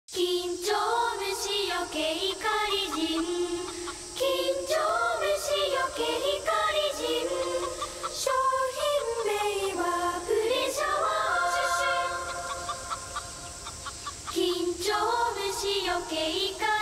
緊張虫よけ光人、緊張虫よけ光人、商品名はプレシャワー、緊張虫よけ光